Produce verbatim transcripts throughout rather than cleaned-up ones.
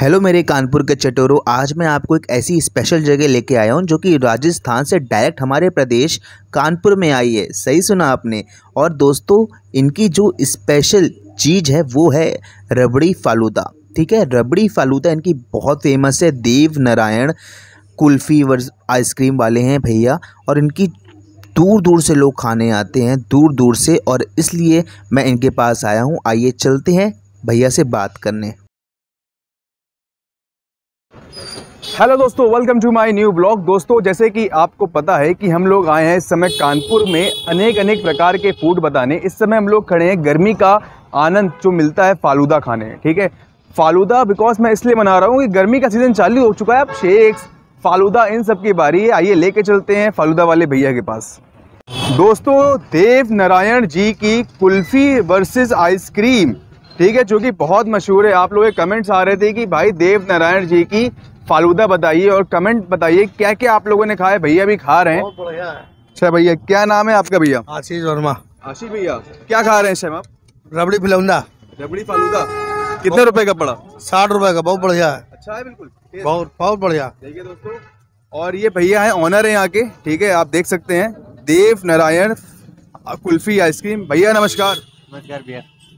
Hello मेरे कानपुर के चटोरों, आज मैं आपको एक ऐसी स्पेशल जगह लेके आया हूँ जो कि राजस्थान से डायरेक्ट हमारे प्रदेश कानपुर में आई है। सही सुना आपने। और दोस्तों, इनकी जो स्पेशल चीज़ है वो है रबड़ी फालूदा। ठीक है, रबड़ी फालूदा इनकी बहुत फेमस है। देव नारायण कुल्फ़ी वर्स आइसक्रीम वाले हैं भैया, और इनकी दूर दूर से लोग खाने आते हैं, दूर दूर से, और इसलिए मैं इनके पास आया हूँ। आइए चलते हैं भैया से बात करने। हेलो दोस्तों, welcome to my new blog. दोस्तों, जैसे कि आपको पता है कि हम लोग आए हैं इस समय कानपुर में अनेक अनेक प्रकार के फूड बताने। इस समय हम लोग खड़े हैं गर्मी का आनंद जो मिलता है फालूदा खाने। ठीक है, फालूदा बिकॉज मैं इसलिए मना रहा हूँ कि गर्मी का सीज़न चालू हो चुका है। अब शेक्स, फालूदा, इन सब की बारी है। आइए लेके चलते हैं फालूदा वाले भैया के पास। दोस्तों, देव नारायण जी की कुल्फ़ी वर्सेस आइसक्रीम, ठीक है, जो कि बहुत मशहूर है। आप लोगों के कमेंट्स आ रहे थे कि भाई देव नारायण जी की फालूदा बताइए और कमेंट बताइए क्या क्या आप लोगों ने खाया। भैया भी खा रहे हैं। बहुत बढ़िया है। अच्छा भैया, क्या नाम है आपका भैया? आशीष वर्मा। आशीष भैया, क्या खा रहे हैं इस टाइम आप? रबड़ी फिलौंदा। रबड़ी फालूदा कितने रुपए का पड़ा? साठ रुपए का, बहुत बढ़िया है। अच्छा है, बिल्कुल बहुत बहुत बढ़िया। देखिए दोस्तों, और ये भैया है, ऑनर है यहाँ के। ठीक है, आप देख सकते हैं देव नारायण कुल्फी आइसक्रीम। भैया नमस्कार। नमस्कार भैया।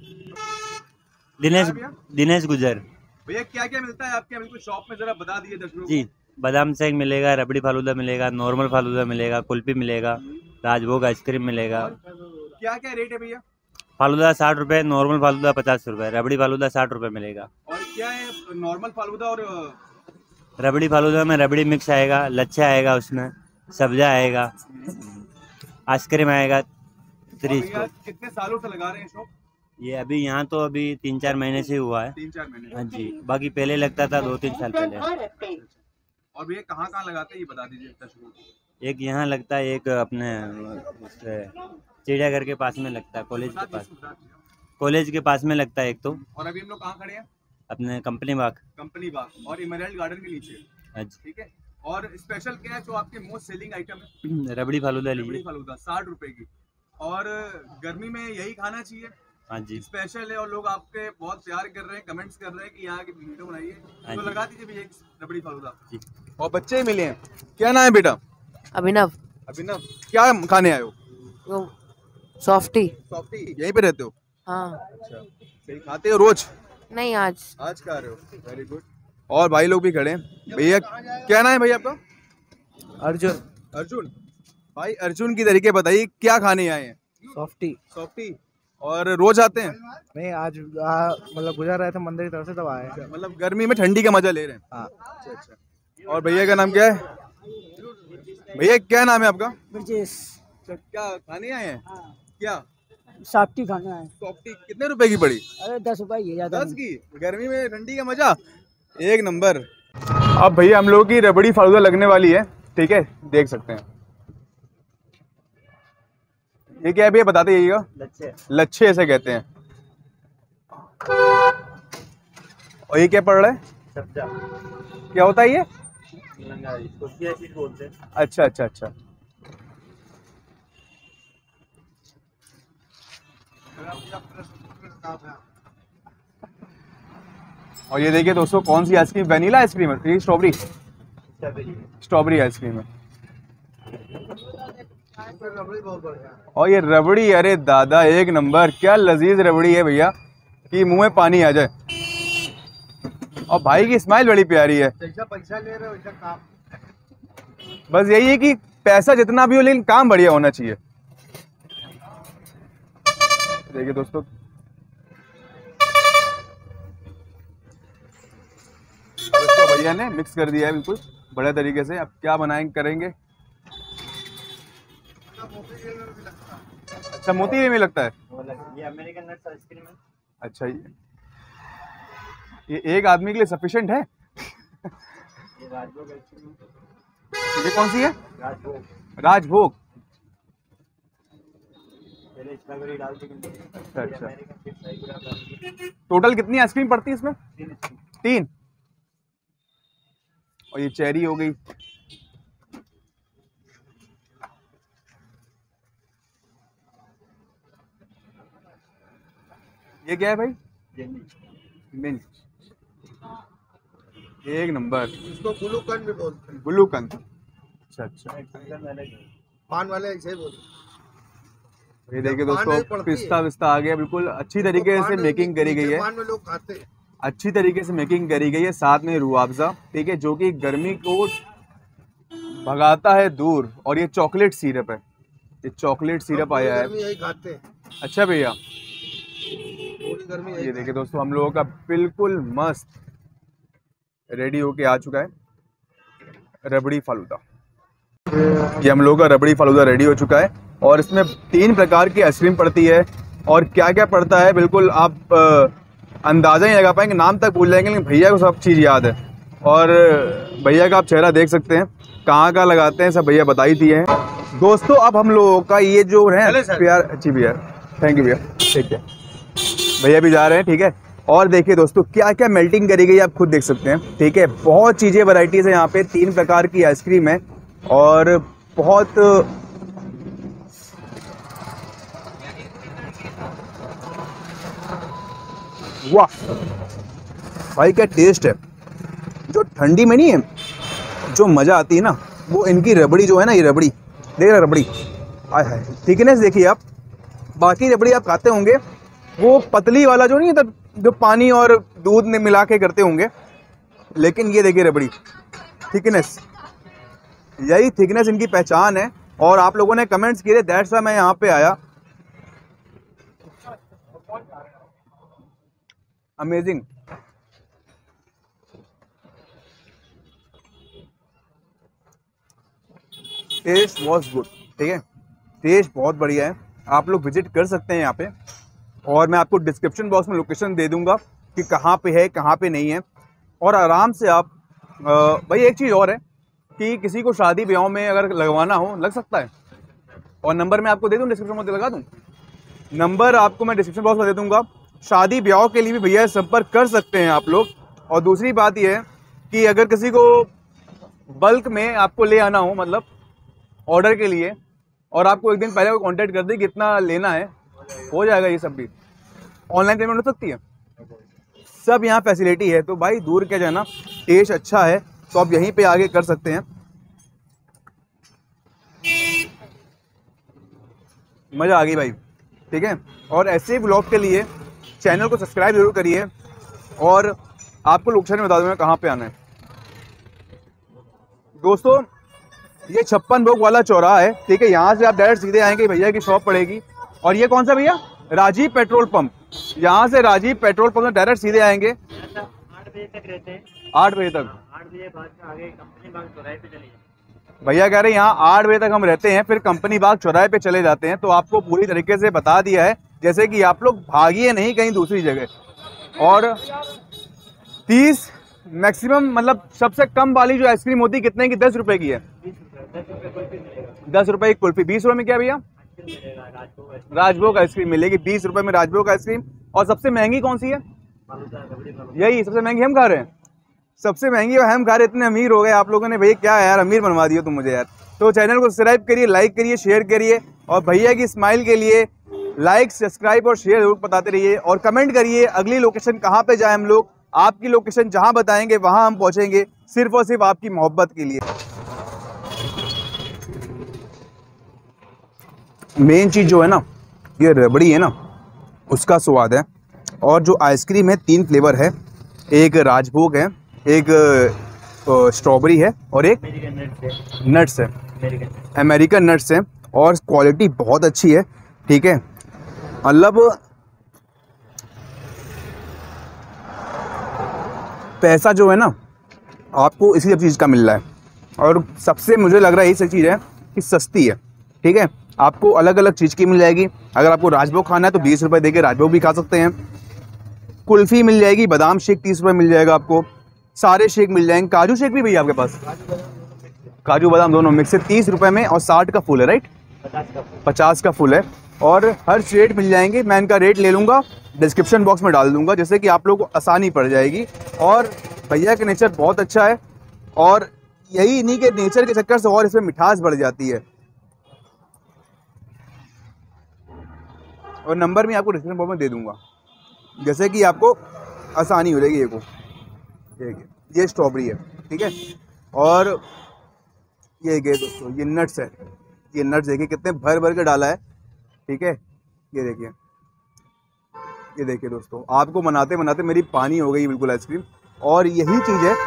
दिनेश दिनेश गुजर। भैया क्या क्या मिलता है आपके बिल्कुल शॉप में, जरा बता दीजिए दर्शकों को। जी, बादाम शेक मिलेगा, रबड़ी फालूदा मिलेगा, नॉर्मल फालूदा मिलेगा, कुल्फी मिलेगा, राजभोग आइसक्रीम मिलेगा। क्या क्या रेट है भैया? फालूदा साठ रुपये, नॉर्मल फालूदा पचास रुपये, रबड़ी फालूदा साठ रुपये मिलेगा। और क्या है नॉर्मल फालूदा और रबड़ी फालूदा में रबड़ी मिक्स आएगा, लच्छा आएगा, उसमें सब्जा आएगा, आइसक्रीम आएगा। त्रीस भैया कितने सालों से लगा रहे हैं शॉप? ये अभी यहाँ तो अभी तीन चार महीने से हुआ है। तीन चार महीने। हाँ जी, बाकी पहले लगता था दो तीन साल पहले। और भैया कहाँ कहाँ लगाते हैं ये बता दीजिए दर्शकों को। एक यहाँ लगता है, एक अपने उससे चिड़ियाघर के पास में लगता है, कॉलेज के पास कॉलेज के पास में लगता है एक तो। और अभी हम लोग कहाँ खड़े हैं? अपने कंपनी बाग। कंपनी बाग और इमरल्ड गार्डन के नीचे। हाँ जी। ठीक है, और स्पेशल क्या है जो आपके मोस्ट सेलिंग आइटम है? रबड़ी फालूदा रबड़ी लीजिए। फालूदा साठ रुपए की। और गर्मी में यही खाना चाहिए। हाँ जी। स्पेशल है और लोग आपके बहुत प्यार कर रहे हैं, कमेंट्स कर रहे हैं कि यहाँ की वीडियो बनाइए, हाँ तो जी। लगा दीजिए भैया एक रबड़ी फालूदा। जी। और बच्चे ही मिले हैं। क्या नाम है बेटा? अभिनव। अभिनव, क्या खाने आए हो? वो सॉफ्टी। सॉफ्टी, यहीं पे रहते हो? हाँ। अच्छा, सही खाते हो रोज? नहीं, आज आज खा रहे हो, वेरी गुड। और भाई लोग भी खड़े हैं। भैया क्या नाम है भैया आपका? अर्जुन। अर्जुन भाई, अर्जुन की तरीके बताइए क्या खाने आए हैं? सॉफ्टी। सॉफ्टी। और रोज आते हैं? नहीं, आज आ, मतलब गुजर रहे थे मंदिर की तरफ से, तब आए। मतलब गर्मी में ठंडी का मजा ले रहे हैं। हाँ। अच्छा अच्छा। और भैया का नाम क्या है? भैया क्या नाम है आपका? ब्रजेश। अच्छा, क्या खाने आए हैं? क्या सॉफ्टी खाना है। सॉफ्टी कितने रुपए की पड़ी? अरे दस रुपए ही है, ज्यादा दस की? गर्मी में ठंडी का मजा एक नंबर। अब भैया हम लोगों की रबड़ी फालूदा लगने वाली है। ठीक है, देख सकते हैं। ये क्या है भैया, बताते जाइएगा। लच्छे। लच्छे ऐसे कहते हैं। और ये क्या पड़ रहा है? सब्जा। क्या होता है ये? इसको चिया सीड बोलते हैं। अच्छा अच्छा अच्छा। और ये देखिए दोस्तों, कौन सी आइसक्रीम? वेनिला आइसक्रीम है? ये स्ट्रॉबेरी स्ट्रॉबेरी आइसक्रीम है। और ये रबड़ी, अरे दादा एक नंबर, क्या लजीज रबड़ी है भैया कि मुंह में पानी आ जाए। और भाई की स्माइल बड़ी प्यारी है। पैसा ले रहे हो वैसा काम। बस यही है कि पैसा जितना भी हो लेकिन काम बढ़िया होना चाहिए। देखिए दोस्तों, इसको भैया ने मिक्स कर दिया है बिल्कुल बढ़िया तरीके से। अब क्या बनाएंगे, करेंगे? अच्छा, मोती में लगता है। ये अमेरिकन नट्स आइसक्रीम है। अच्छा, ये ये एक आदमी के लिए सफिशिएंट है? ये राजभोग आइसक्रीम। ये कौन सी है? राजभोग। राजभोग। पहले स्ट्रॉबेरी डाल के। अच्छा अच्छा। टोटल कितनी आइसक्रीम पड़ती है इसमें? तीन। और ये चेरी हो गई। ये क्या है भाई? मिंट। एक नंबर। इसको गुलूकंद भी बोलते हैं। गुलूकंद, अच्छा अच्छा। पान वाले ऐसे ही बोलते ये देखिए पान दोस्तों, नहीं पड़ती पिस्ता है। विस्ता आ गया, बिल्कुल अच्छी हैं। तरीके तो से पान मेकिंग करी गई मीठे है, पान में लोग खाते हैं। अच्छी तरीके से मेकिंग करी गई है। साथ में रूअफ़ज़ा, ठीक है, जो कि गर्मी को भगाता है दूर। और ये चॉकलेट सिरप है, ये चॉकलेट हम सिरप पूरी आया है। गर्मी यही खाते हैं। अच्छा भैया, पूरी गर्मी यही ये खाते देखिए दोस्तों, हम लोगों का बिल्कुल मस्त रेडी होके आ चुका है रबड़ी फालूदा। ये हम लोगों का रबड़ी फालूदा रेडी हो चुका है और इसमें तीन प्रकार की आइसक्रीम पड़ती है। और क्या क्या पड़ता है बिल्कुल आप अ, अंदाज़ा नहीं लगा पाएंगे, नाम तक भूल जाएंगे, लेकिन भैया को सब चीज़ याद है। और भैया का आप चेहरा देख सकते हैं, कहाँ कहाँ लगाते हैं सब भैया बता ही दिए हैं। दोस्तों अब हम लोगों का ये जो है प्यार, अच्छी भैया, थैंक यू भैया, ठीक है, भैया भी जा रहे हैं, ठीक है। और देखिए दोस्तों क्या क्या मेल्टिंग करी गई आप खुद देख सकते हैं, ठीक है। बहुत चीज़ें वैरायटीज़ है यहाँ पे, तीन प्रकार की आइसक्रीम है और बहुत वाह भाई क्या टेस्ट है। जो ठंडी में नहीं है, जो मज़ा आती है ना, वो इनकी रबड़ी जो है ना, ये रबड़ी देख रहे रबड़ी, आय हाय थिकनेस देखिए आप। बाकी रबड़ी आप खाते होंगे वो पतली वाला जो नहीं है, जो पानी और दूध में मिला के करते होंगे, लेकिन ये देखिए रबड़ी थिकनेस, यही थिकनेस इनकी पहचान है। और आप लोगों ने कमेंट्स किए, दैट्स व्हाई मैं यहाँ पे आया। अमेजिंग, टेस्ट वॉज गुड, ठीक है, टेस्ट बहुत बढ़िया है। आप लोग विजिट कर सकते हैं यहाँ पे, और मैं आपको डिस्क्रिप्शन बॉक्स में लोकेशन दे दूंगा कि कहाँ पे है कहाँ पे नहीं है। और आराम से आप अ, भाई एक चीज़ और है कि किसी को शादी ब्याह में अगर लगवाना हो लग सकता है। और नंबर मैं आपको दे दूँ, डिस्क्रिप्शन बॉक्स में लगा दूँ, नंबर आपको मैं डिस्क्रिप्शन बॉक्स में दे दूंगा। शादी ब्याह के लिए भी भैया संपर्क कर सकते हैं आप लोग। और दूसरी बात यह है कि अगर किसी को बल्क में आपको ले आना हो, मतलब ऑर्डर के लिए, और आपको एक दिन पहले को कांटेक्ट कर दे कितना लेना है, हो जाएगा। ये सब भी ऑनलाइन पेमेंट हो सकती है, सब यहाँ फैसिलिटी है। तो भाई दूर क्या जाना, टेस्ट अच्छा है तो आप यहीं पे आगे कर सकते हैं। मज़ा आ गई भाई, ठीक है। और ऐसे ही ब्लॉग के लिए चैनल को सब्सक्राइब जरूर करिए, और आपको लोकेशन बता दूंगा कहाँ पे आना है। दोस्तों ये छप्पन भोग वाला चौराहा है, ठीक है, यहाँ से आप डायरेक्ट सीधे आएंगे, भैया की शॉप पड़ेगी। और ये कौन सा भैया, राजीव पेट्रोल पंप, यहाँ से राजीव पेट्रोल पंप में डायरेक्ट सीधे आएंगे। आठ बजे तक रहते हैं, आठ बजे तक, आठ बजे बाद में आगे कंपनी बाग चौराहे पे चले जाए। भैया कह रहे हैं यहाँ आठ बजे तक हम रहते हैं, फिर कंपनी बाग चौराहे पे चले जाते हैं। तो आपको पूरी तरीके से बता दिया है, जैसे कि आप लोग भागिए नहीं कहीं दूसरी जगह। और तीस मैक्सिमम, मतलब सबसे कम वाली जो आइसक्रीम होती है कितने की, दस रुपए की है, दस रुपए की कुल्फी, बीस रुपए में क्या भैया, राजभोग आइसक्रीम मिलेगी बीस रुपए में, राजभोग आइसक्रीम। और सबसे महंगी कौन सी है, यही सबसे महंगी हम खा रहे हैं, सबसे महंगी और हम खा रहे। इतने अमीर हो गए आप लोगों ने, भैया क्या यार अमीर बनवा दिया तुम मुझे यार। तो चैनल को सब्सक्राइब करिए, लाइक करिए, शेयर करिए, और भैया की स्माइल के लिए लाइक सब्सक्राइब और शेयर जरूर बताते रहिए। और कमेंट करिए अगली लोकेशन कहाँ पे जाए हम लोग, आपकी लोकेशन जहाँ बताएंगे वहाँ हम पहुँचेंगे, सिर्फ और सिर्फ आपकी मोहब्बत के लिए। मेन चीज़ जो है ना, ये रबड़ी है ना, उसका स्वाद है। और जो आइसक्रीम है, तीन फ्लेवर है, एक राजभोग है, एक स्ट्रॉबेरी है, और एक नट्स है, अमेरिकन नट्स है। और क्वालिटी बहुत अच्छी है, ठीक है। मतलब पैसा जो है ना आपको इसी सब चीज़ का मिल रहा है। और सबसे मुझे लग रहा है ये चीज़ है कि सस्ती है, ठीक है। आपको अलग अलग चीज़ की मिल जाएगी। अगर आपको राजभोग खाना है तो बीस रुपए देके राजभोग भी खा सकते हैं। कुल्फ़ी मिल जाएगी, बादाम शेक तीस रुपए मिल जाएगा आपको, सारे शेक मिल जाएंगे, काजू शेक भी भैया आपके पास, काजू बादाम दोनों मिक्स है, तीस रुपए में। और साठ का फुल है, राइट, पचास का फुल है। और हर रेट मिल जाएंगे, मैं इनका रेट ले लूँगा, डिस्क्रिप्शन बॉक्स में डाल दूँगा, जैसे कि आप लोगों को आसानी पड़ जाएगी। और भैया का नेचर बहुत अच्छा है, और यही इन्हीं के नेचर के चक्कर से और इसमें मिठास बढ़ जाती है। और नंबर मैं आपको डिस्क्रिप्शन बॉक्स में दे दूंगा, जैसे कि आपको आसानी हो जाएगी। ये को ये देखिए ये स्ट्रॉबेरी है, ठीक है। और ये देखिए दोस्तों ये नट्स है, ये नट्स देखिए कितने भर भर के डाला है, ठीक है। ये देखिए ये देखिए दोस्तों, आपको बनाते बनाते मेरी पानी हो गई बिल्कुल आइसक्रीम। और यही चीज़ है,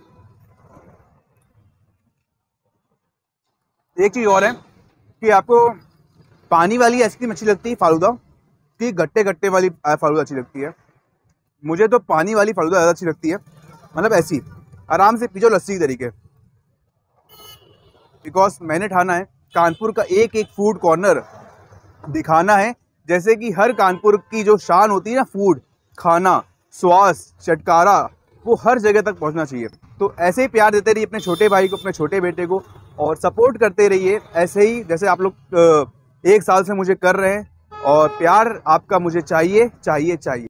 एक चीज़ और है कि आपको पानी वाली आइसक्रीम अच्छी लगती है फालूदा कि गट्टे गट्टे वाली फालूदा अच्छी लगती है? मुझे तो पानी वाली फालूदा ज़्यादा अच्छी लगती है, मतलब ऐसी आराम से पीछो लस्सी की तरीके। बिकॉज मैंने ठाना है कानपुर का एक एक फूड कॉर्नर दिखाना है, जैसे कि हर कानपुर की जो शान होती है ना, फूड, खाना, स्वाद, चटकारा, वो हर जगह तक पहुंचना चाहिए। तो ऐसे ही प्यार देते रहिए अपने छोटे भाई को, अपने छोटे बेटे को, और सपोर्ट करते रहिए ऐसे ही जैसे आप लोग एक साल से मुझे कर रहे हैं। और प्यार आपका मुझे चाहिए चाहिए चाहिए।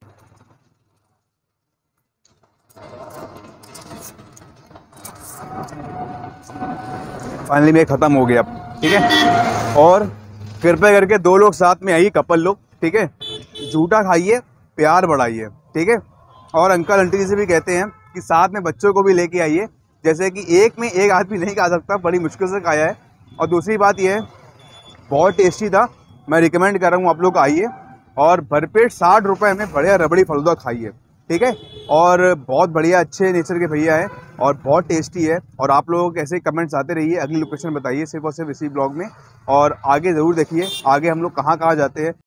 फाइनली मैं ख़त्म हो गया, ठीक है। और कृपया करके दो लोग साथ में आइए, कपल लोग, ठीक है। झूठा खाइए, प्यार बढ़ाइए, ठीक है। और अंकल आंटी जी से भी कहते हैं कि साथ में बच्चों को भी लेके आइए, जैसे कि एक में एक आदमी नहीं खा सकता, बड़ी मुश्किल से खाया है। और दूसरी बात यह है बहुत टेस्टी था, मैं रिकमेंड कर रहा हूँ आप लोग आइए और भरपेट साठ रुपए में बढ़िया रबड़ी फालूदा खाइए, ठीक है। और बहुत बढ़िया अच्छे नेचर के भैया है और बहुत टेस्टी है। और आप लोगों के ऐसे कमेंट्स आते रहिए, अगली लोकेशन बताइए सिर्फ और सिर्फ इसी ब्लॉग में। और आगे ज़रूर देखिए आगे हम लोग कहाँ कहाँ जाते हैं।